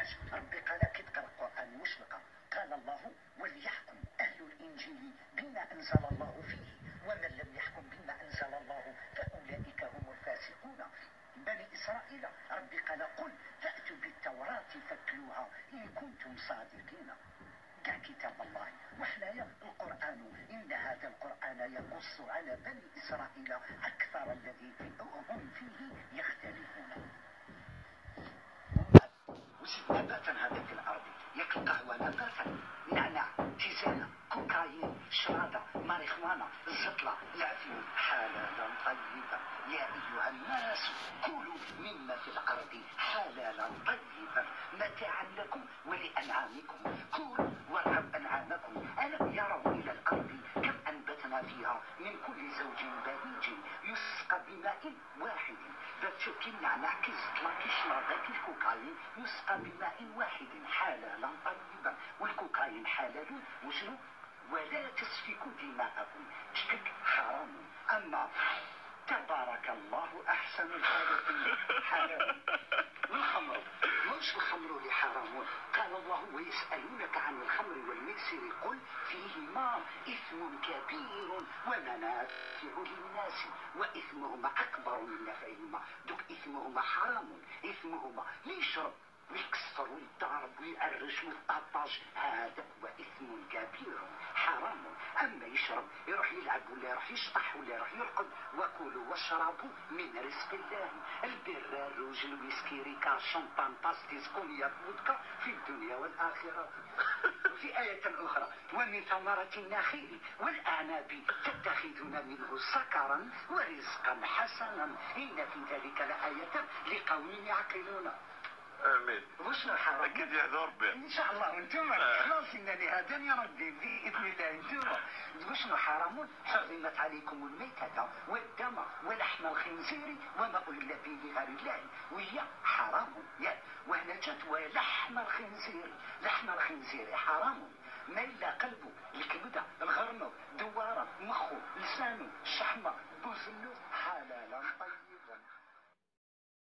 علاش ربي قال كي تقرا القران واش لقى؟ قال الله وليحكم اهل الانجيل بما انزل الله فيه ومن لم يحكم بما انزل الله فاولئك هم الفاسقون. بني اسرائيل ربي قال قل فاتوا بالتوراه فاتلوها ان كنتم صادقين. كاع كتاب الله وحنايا القرآن إن هذا القرآن يقص على بني إسرائيل أكثر الذي هم فيه يختلفون. وش نباتا هذا في الأرض؟ ياكل قهوة نباتا، نعناع، تيزانة، كوكايين، شراطة، ماريخوانا، الزطلة، العفيف، حلالا طيبا. يا أيها الناس كلوا مما في الأرض حلالا طيبا متاعا لكم ولأنعامكم. كلوا وارعوا أنعامكم. ألم يروا إلى الأرض كم أنبتنا فيها من كل زوج بهيج يسقى بماء واحد. بتشوف كي النعناع كي الزطلة كي الشراطة كي الكوكايين يسقى بماء واحد حلالا طيبا. والكوكايين حلال وشنو؟ ولا تسفكوا دماءكم. تشكك حرام. أما تبارك الله أحسن الخالقين حرام. والخمر مش الخمر اللي حرام. قال الله ويسألونك عن الخمر والميسر قل فيهما إثم كبير ومنافع للناس وإثمهما أكبر من نفعهما. دوك إثمهما حرام. إثمهما يشرب ويكسر ويضرب ويعرش ويطاطاش، هذا هو إثم كبير حرام. أما يشرب يروح يلعب ولا يروح يشطح ولا يروح يرقد. وكلوا واشربوا من رزق الله. البرار الروج الويسكي ريكا شامبان باستيس كونياك فودكا في الدنيا والآخرة. في آية أخرى ومن ثمرة النخيل والأعناب تتخذون منه سكرا ورزقا حسنا إن في ذلك لآية لقوم يعقلون. امين. وشنو حرام؟ اكيد يا ربي ان شاء الله. وانتم خلاص انني هداني ربي باذن الله. انتم وشنو حرام؟ حرمت عليكم الميتة والدم ولحم الخنزير وما اهل به لغير الله وهي حرام. وهنا جات ولحم الخنزير. لحم الخنزير حرام ما الا قلبه الكبده